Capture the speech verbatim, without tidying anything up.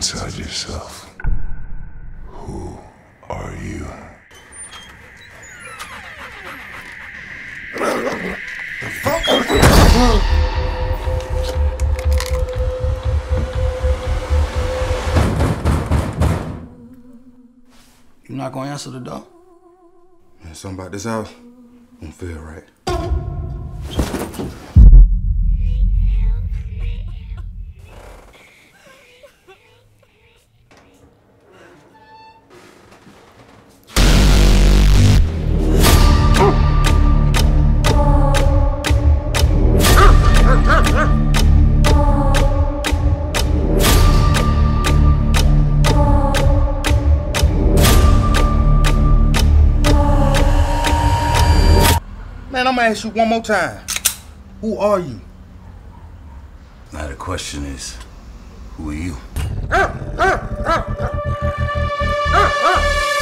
inside yourself. Who are you? The fuck? You not gonna answer the door? Man, something about this house don't feel right. Man, I'm gonna ask you one more time. Who are you? Now the question is, who are you?